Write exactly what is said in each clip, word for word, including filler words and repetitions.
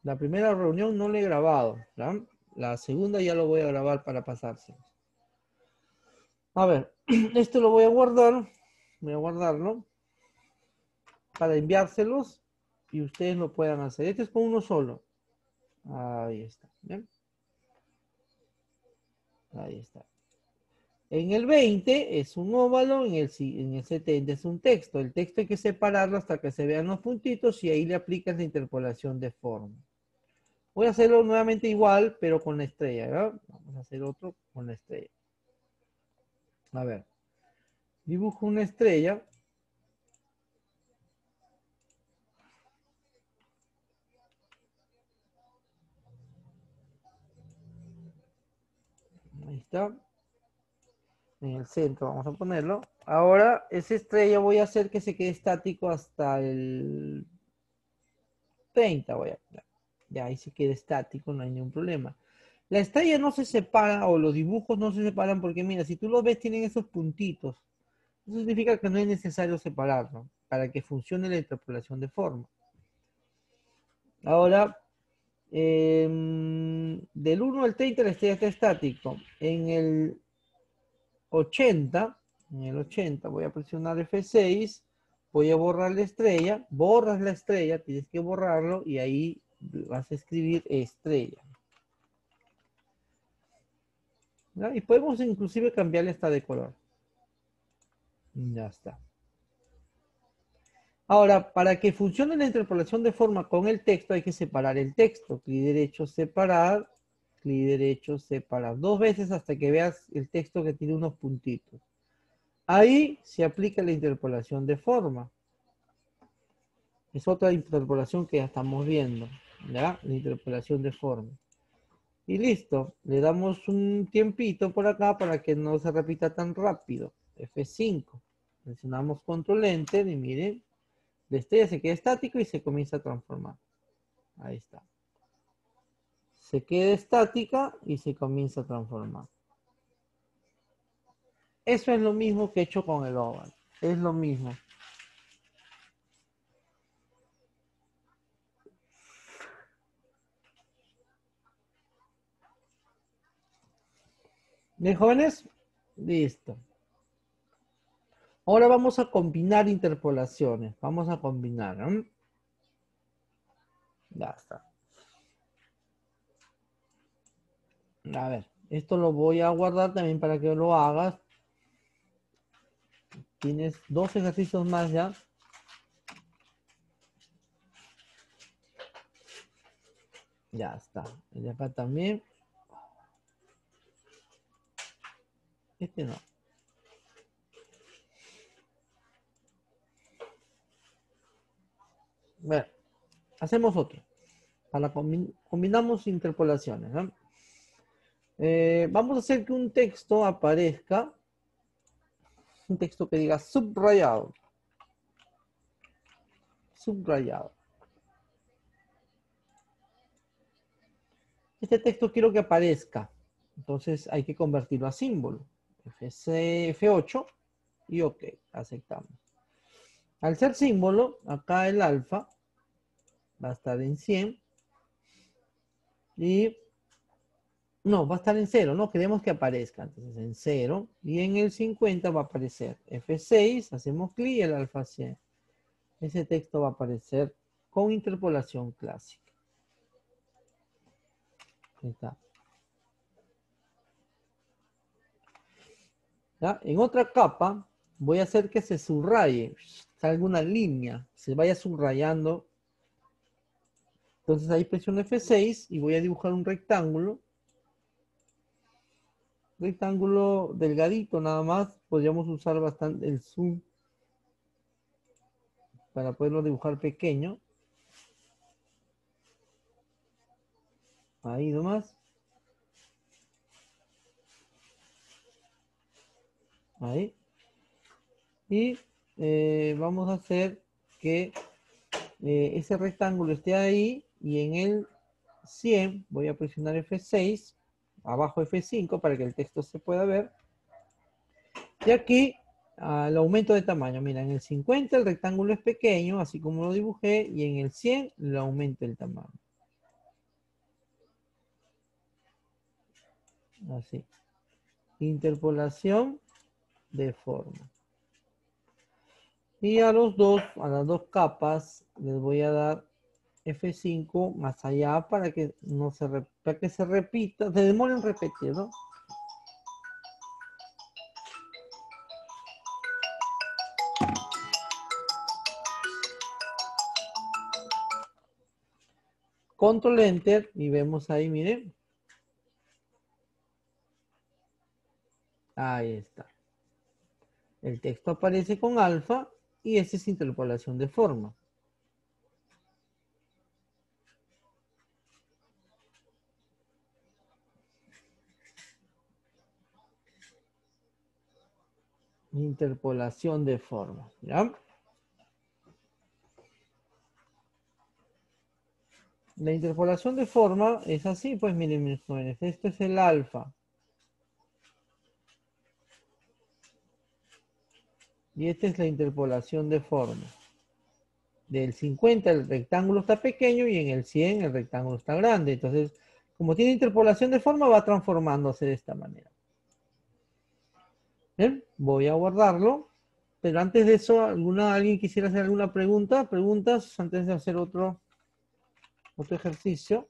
La primera reunión no le he grabado, ¿ya? La segunda ya lo voy a grabar para pasárselo. A ver, esto lo voy a guardar. Voy a guardarlo para enviárselos y ustedes lo puedan hacer. Este es con uno solo. Ahí está. ¿Bien? Ahí está. En el veinte es un óvalo, en el, en el setenta es un texto. El texto hay que separarlo hasta que se vean los puntitos y ahí le aplicas la interpolación de forma. Voy a hacerlo nuevamente igual, pero con la estrella, ¿verdad? Vamos a hacer otro con la estrella. A ver. Dibujo una estrella. Ahí está. En el centro vamos a ponerlo. Ahora, esa estrella voy a hacer que se quede estático hasta el treinta. Voy a poner. Ya ahí se queda estático, no hay ningún problema. La estrella no se separa o los dibujos no se separan porque mira, si tú los ves tienen esos puntitos. Eso significa que no es necesario separarlo para que funcione la interpolación de forma. Ahora, eh, del uno al treinta la estrella está estático. En el ochenta, en el ochenta voy a presionar F seis, voy a borrar la estrella, borras la estrella, tienes que borrarlo y ahí vas a escribir estrella. ¿Ya? Y podemos inclusive cambiarle esta de color. Ya está. Ahora, para que funcione la interpolación de forma con el texto hay que separar el texto. Clic derecho, separar, clic derecho, separar. Dos veces hasta que veas el texto que tiene unos puntitos. Ahí se aplica la interpolación de forma. Es otra interpolación que ya estamos viendo, ¿ya? La interpolación de forma. Y listo, le damos un tiempito por acá para que no se repita tan rápido. F cinco. Presionamos control enter y miren, la estrella se queda estático y se comienza a transformar. Ahí está. Se queda estática y se comienza a transformar. Eso es lo mismo que he hecho con el óvalo. Es lo mismo. ¿Bien, jóvenes? Listo. Ahora vamos a combinar interpolaciones. Vamos a combinar. ¿eh? Ya está. A ver, esto lo voy a guardar también para que lo hagas. Tienes dos ejercicios más ya. Ya está. El de acá también. Este no. Bueno, hacemos otro. Para combi combinamos interpolaciones. ¿no? Eh, vamos a hacer que un texto aparezca. Un texto que diga subrayado. Subrayado. Este texto quiero que aparezca. Entonces hay que convertirlo a símbolo. F C, F ocho y OK. Aceptamos. Al ser símbolo, acá el alfa va a estar en cien. Y no, va a estar en cero, ¿no? Queremos que aparezca. Entonces en cero. Y en el cincuenta va a aparecer F seis. Hacemos clic y el alfa cien. Ese texto va a aparecer con interpolación clásica. Ahí está. ¿Ya? En otra capa voy a hacer que se subraye. Salga una línea. Se vaya subrayando. Entonces ahí presiono F seis y voy a dibujar un rectángulo. Rectángulo delgadito nada más. Podríamos usar bastante el zoom para poderlo dibujar pequeño. Ahí nomás. Ahí. Y eh, vamos a hacer que eh, ese rectángulo esté ahí y en el cien voy a presionar F seis, abajo F cinco para que el texto se pueda ver. Y aquí el aumento de tamaño. Mira, en el cincuenta el rectángulo es pequeño, así como lo dibujé, y en el cien le aumento el tamaño. Así. Interpolación de forma. Y a los dos, a las dos capas, les voy a dar F cinco más allá para que no se, para que se repita, se demore en repetir, ¿no? Control Enter y vemos ahí, miren. Ahí está. El texto aparece con alfa y esa es interpolación de forma. Interpolación de forma, ¿ya? La interpolación de forma es así, pues miren mis jóvenes, esto es el alfa. Y esta es la interpolación de forma. Del cincuenta el rectángulo está pequeño y en el cien el rectángulo está grande. Entonces, como tiene interpolación de forma, va transformándose de esta manera. Bien, voy a guardarlo. Pero antes de eso, ¿alguna, ¿alguien quisiera hacer alguna pregunta? ¿Preguntas antes de hacer otro, otro ejercicio?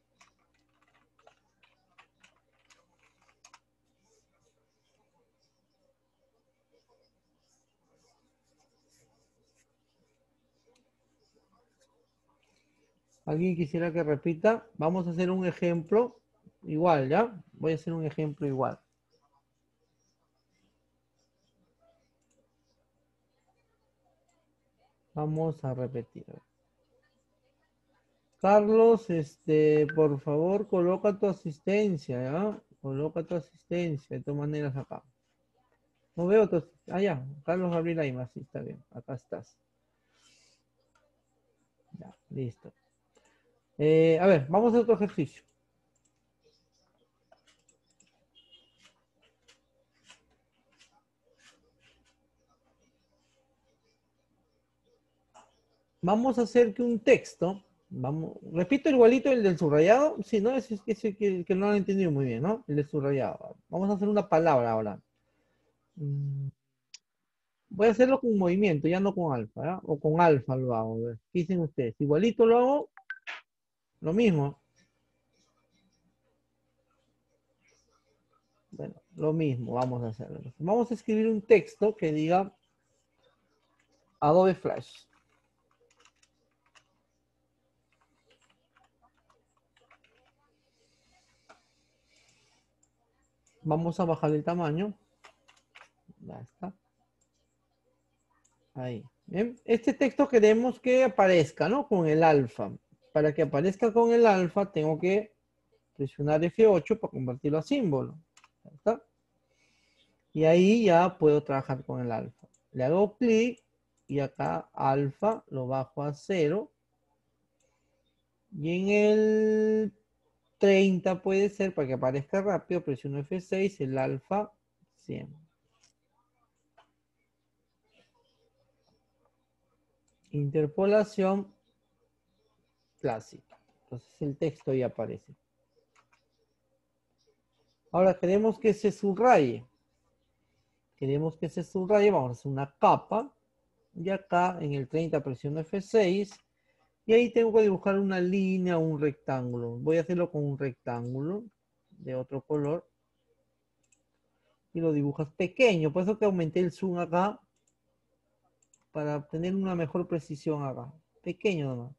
¿Alguien quisiera que repita? Vamos a hacer un ejemplo igual, ¿ya? Voy a hacer un ejemplo igual. Vamos a repetir. Carlos, este, por favor, coloca tu asistencia, ¿ya? Coloca tu asistencia, de todas maneras acá. No veo tu... Ah, ya, Carlos Gabriel Ayma, sí, está bien, acá estás. Ya, listo. Eh, a ver, vamos a otro ejercicio. Vamos a hacer que un texto, vamos, repito igualito el del subrayado, sí, ¿no? Ese es ese que, que no lo he entendido muy bien, ¿no? El del subrayado. Vamos a hacer una palabra ahora. Mm, Voy a hacerlo con movimiento, ya no con alfa, ¿ya? O con alfa lo hago. A ver, ¿qué dicen ustedes? Igualito lo hago, lo mismo. Bueno, lo mismo vamos a hacerlo. Vamos a escribir un texto que diga Adobe Flash. Vamos a bajar el tamaño. Ya está. Ahí. Bien. Este texto queremos que aparezca, ¿no? Con el alfa. Para que aparezca con el alfa, tengo que presionar F ocho para convertirlo a símbolo. Ya está. Y ahí ya puedo trabajar con el alfa. Le hago clic y acá alfa lo bajo a cero. Y en el treinta puede ser, para que aparezca rápido, presiono F seis, el alfa cien. Interpolación clásica. Entonces el texto ya aparece. Ahora queremos que se subraye. Queremos que se subraye, vamos a hacer una capa. Y acá en el treinta presiono F seis. Y ahí tengo que dibujar una línea o un rectángulo. Voy a hacerlo con un rectángulo de otro color. Y lo dibujas pequeño. Por eso que aumenté el zoom acá. Para obtener una mejor precisión acá. Pequeño nomás.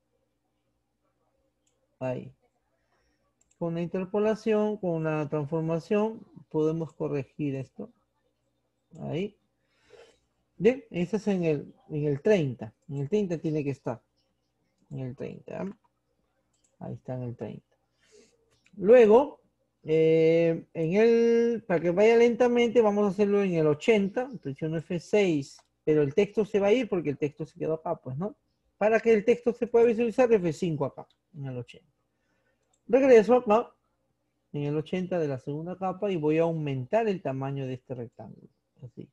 Ahí. Con la interpolación, con la transformación, podemos corregir esto. Ahí. Bien, ese es en el, en el treinta. En el treinta tiene que estar. En el treinta. ¿eh? Ahí está en el treinta. Luego, eh, en el, para que vaya lentamente, vamos a hacerlo en el ochenta. Presiono F seis. Pero el texto se va a ir porque el texto se quedó acá, pues, ¿no? Para que el texto se pueda visualizar, F cinco acá, en el ochenta. Regreso acá, en el ochenta de la segunda capa, y voy a aumentar el tamaño de este rectángulo. Así.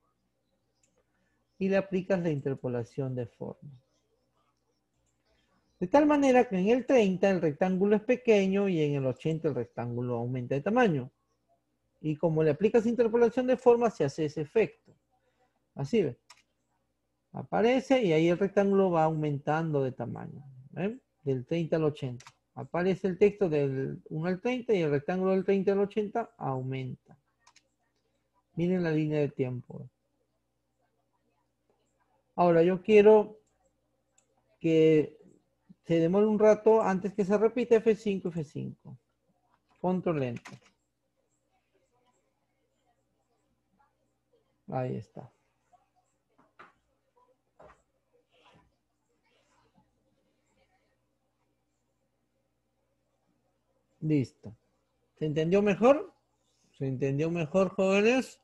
Y le aplicas la interpolación de forma. De tal manera que en el treinta el rectángulo es pequeño y en el ochenta el rectángulo aumenta de tamaño. Y como le aplicas interpolación de forma, se hace ese efecto. Así ve. Aparece y ahí el rectángulo va aumentando de tamaño. ¿Ven? Del treinta al ochenta. Aparece el texto del uno al treinta y el rectángulo del treinta al ochenta aumenta. Miren la línea de tiempo. Ahora yo quiero que se demore un rato antes que se repita F cinco, F cinco. Control Enter. Ahí está. Listo. ¿Se entendió mejor? ¿Se entendió mejor, jóvenes?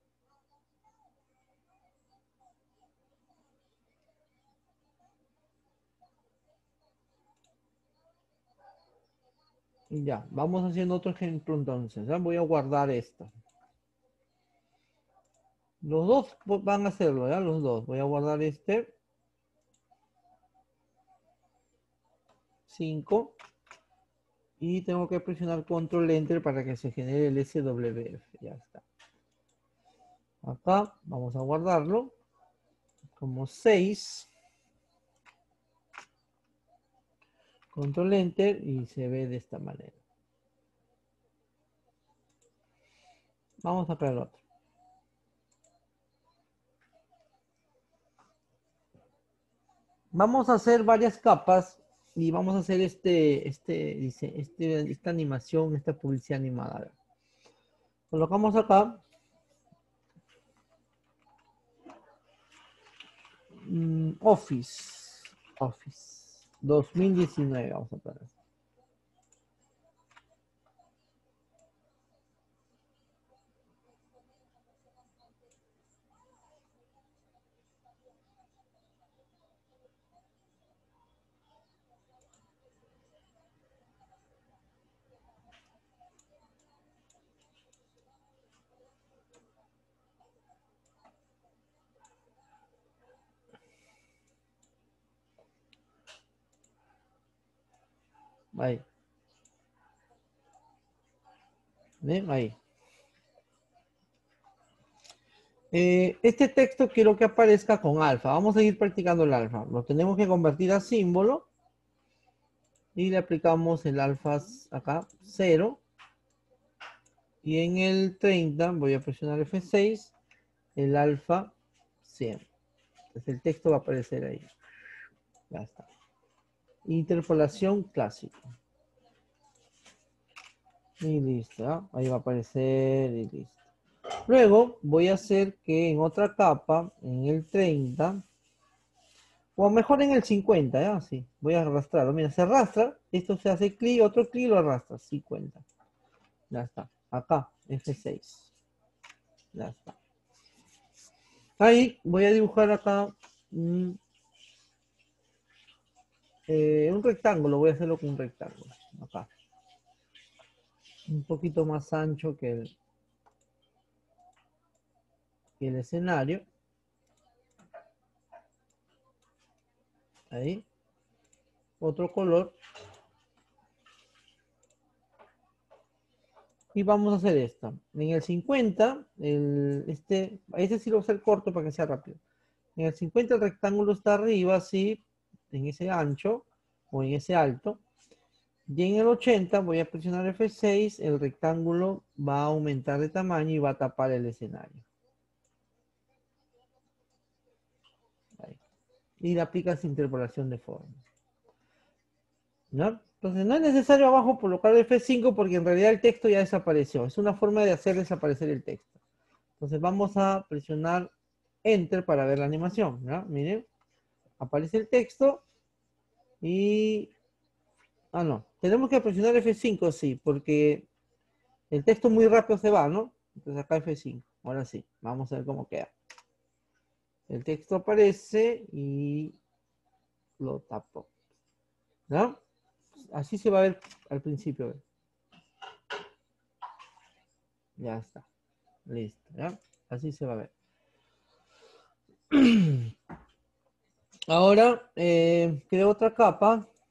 Ya, vamos haciendo otro ejemplo entonces. ¿Ya? Voy a guardar esto. Los dos van a hacerlo, ¿ya? Los dos. Voy a guardar este. cinco. Y tengo que presionar control enter para que se genere el S W F. Ya está. Acá vamos a guardarlo como seis. Control enter y se ve de esta manera. Vamos a crear otro. Vamos a hacer varias capas y vamos a hacer este, este, dice, este, esta animación, esta publicidad animada. Colocamos acá. Mm, Office. Office. dos mil diecinueve, vamos a poner. Ahí. ¿Ven? Ahí. Eh, este texto quiero que aparezca con alfa. Vamos a ir practicando el alfa. Lo tenemos que convertir a símbolo. Y le aplicamos el alfa acá, cero. Y en el treinta voy a presionar F seis. El alfa cien. Entonces el texto va a aparecer ahí. Ya está. Interpolación clásica. Y listo. ¿eh? Ahí va a aparecer y listo. Luego voy a hacer que en otra capa, en el treinta, o mejor en el cincuenta, ¿ya? Así, voy a arrastrarlo. Mira, se arrastra, esto se hace clic, otro clic lo arrastra, cincuenta. Ya está. Acá, F seis. Ya está. Ahí voy a dibujar acá un, eh, un rectángulo, voy a hacerlo con un rectángulo. Acá. Un poquito más ancho que el, que el escenario. Ahí. Otro color. Y vamos a hacer esta. En el cincuenta, el, este, este sí lo voy a hacer corto para que sea rápido. En el cincuenta el rectángulo está arriba, así, en ese ancho o en ese alto. Y en el ochenta voy a presionar F seis, el rectángulo va a aumentar de tamaño y va a tapar el escenario. Ahí. Y le aplicas interpolación de forma. ¿No? Entonces no es necesario abajo colocar F cinco porque en realidad el texto ya desapareció. Es una forma de hacer desaparecer el texto. Entonces vamos a presionar Enter para ver la animación. ¿no? Miren, aparece el texto y... Ah, no. Tenemos que presionar F cinco, sí, porque el texto muy rápido se va, ¿no? Entonces acá F cinco. Ahora sí, vamos a ver cómo queda. El texto aparece y lo tapo. ¿No? Así se va a ver al principio. Ya está. Listo. ¿ya? Así se va a ver. Ahora, eh, creo otra capa.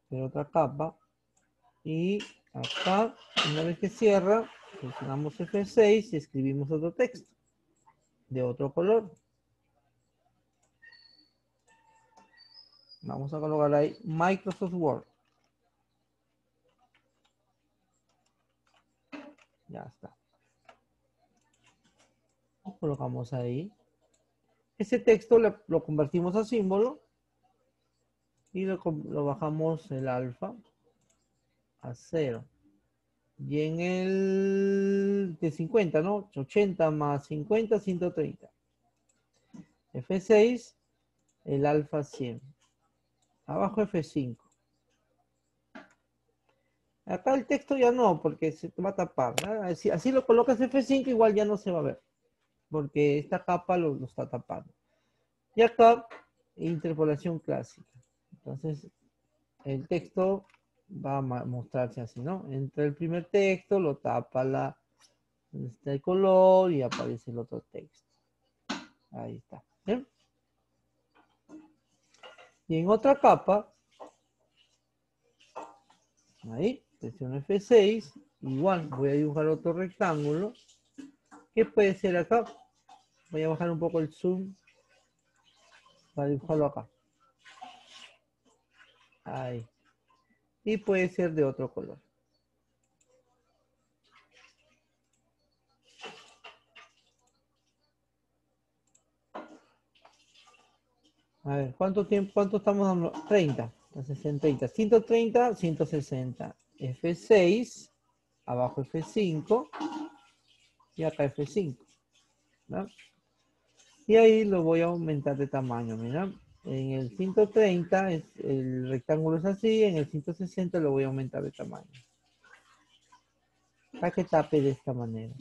hacer otra capa. Y acá, una vez que cierra, presionamos F seis y escribimos otro texto de otro color. Vamos a colocar ahí Microsoft Word. Ya está. Lo colocamos ahí. Ese texto lo, lo convertimos a símbolo y lo, lo bajamos el alfa a cero. Y en el de cincuenta, ¿no? ochenta más cincuenta, ciento treinta. F seis, el alfa cien. Abajo F cinco. Acá el texto ya no, porque se va a tapar, ¿no? Así, así lo colocas F cinco, igual ya no se va a ver, porque esta capa lo, lo está tapando. Y acá, interpolación clásica. Entonces, el texto va a mostrarse así, ¿no? Entra el primer texto, lo tapa la, está el color y aparece el otro texto. Ahí está. ¿Bien? Y en otra capa, ahí, presiono F seis, igual voy a dibujar otro rectángulo. ¿Qué puede ser acá? Voy a bajar un poco el zoom para dibujarlo acá. Ahí. Y puede ser de otro color. A ver, ¿cuánto tiempo, cuánto estamos dando? treinta. Entonces en treinta. ciento treinta, ciento sesenta. F seis, abajo F cinco y acá F cinco. ¿No? Y ahí lo voy a aumentar de tamaño, mira. En el ciento treinta es, el rectángulo es así, en el ciento sesenta lo voy a aumentar de tamaño. Para que tape de esta manera.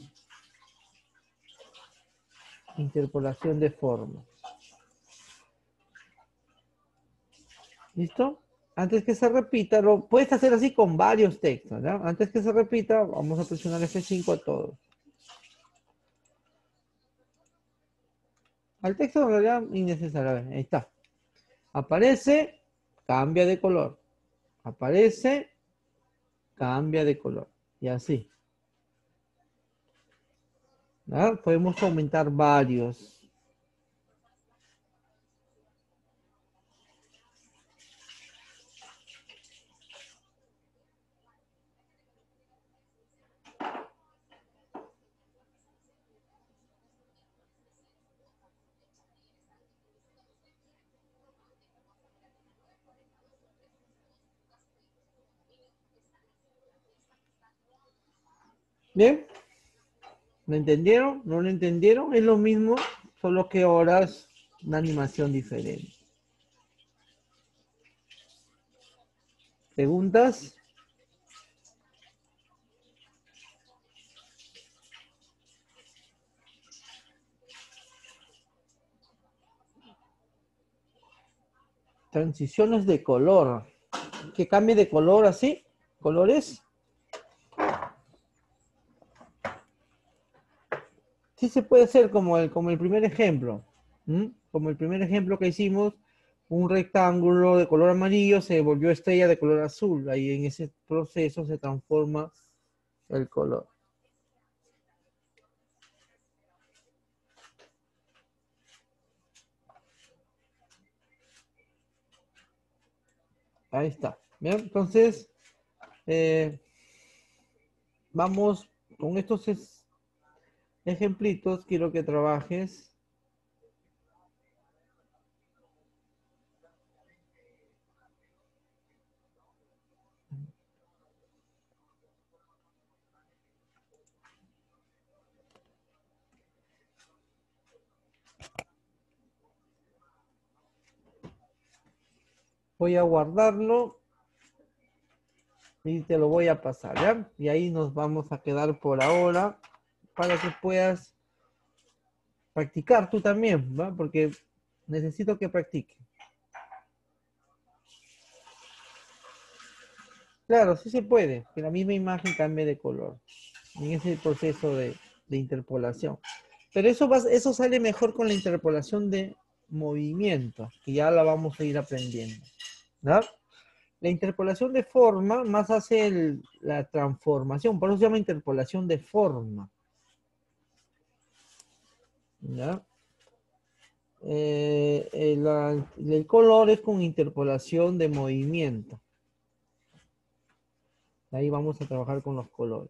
Interpolación de forma. ¿Listo? Antes que se repita, lo puedes hacer así con varios textos, ¿no? Antes que se repita, vamos a presionar F cinco a todos. Al texto en realidad innecesario. A ver, ahí está. Aparece, cambia de color. Aparece, cambia de color. Y así. ¿No? Podemos aumentar varios. ¿Bien? ¿Lo entendieron? ¿No lo entendieron? Es lo mismo, solo que ahora es una animación diferente. ¿Preguntas? Transiciones de color. Que cambie de color así. ¿Colores? Sí se puede hacer como el, como el primer ejemplo. ¿Mm? Como el primer ejemplo que hicimos, un rectángulo de color amarillo se volvió estrella de color azul. Ahí en ese proceso se transforma el color. Ahí está. ¿Bien? Entonces, eh, vamos con estos ejemplitos. Quiero que trabajes. Voy a guardarlo y te lo voy a pasar, ¿ya? Y ahí nos vamos a quedar por ahora para que puedas practicar tú también, ¿va? Porque necesito que practique. Claro, sí se puede, que la misma imagen cambie de color en ese proceso de, de interpolación. Pero eso, va, eso sale mejor con la interpolación de movimiento, que ya la vamos a ir aprendiendo, ¿no? La interpolación de forma más hace el- la transformación, por eso se llama interpolación de forma. ¿Ya? Eh, el, la- el color es con interpolación de movimiento. Ahí vamos a trabajar con los colores.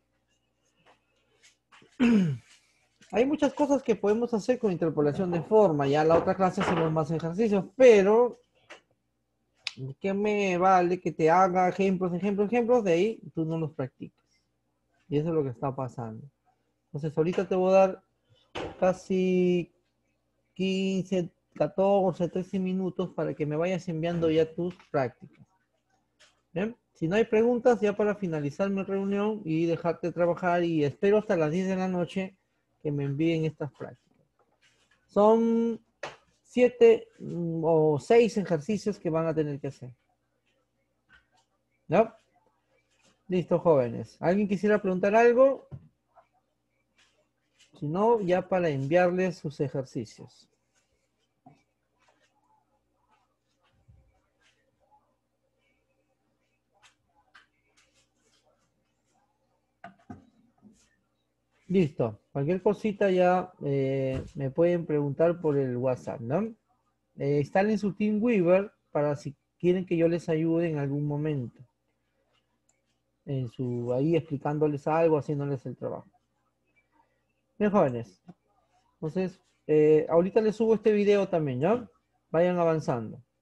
Hay muchas cosas que podemos hacer con interpolación de forma. Ya en la otra clase hacemos más ejercicios, pero ¿qué me vale que te haga ejemplos, ejemplos, ejemplos? De ahí tú no los practicas. Y eso es lo que está pasando. Entonces ahorita te voy a dar casi quince, catorce, trece minutos para que me vayas enviando ya tus prácticas. ¿Bien? Si no hay preguntas, ya para finalizar mi reunión y dejarte trabajar, y espero hasta las diez de la noche que me envíen estas prácticas. Son siete mm, o seis ejercicios que van a tener que hacer. ¿Ya? Listo, jóvenes. ¿Alguien quisiera preguntar algo? Si no, ya para enviarles sus ejercicios. Listo. Cualquier cosita ya eh, me pueden preguntar por el WhatsApp, ¿no? Eh, instalen su TeamWeaver para si quieren que yo les ayude en algún momento. En su, ahí explicándoles algo, haciéndoles el trabajo. Bien, jóvenes. Entonces, eh, ahorita les subo este video también, ¿ya? Vayan avanzando.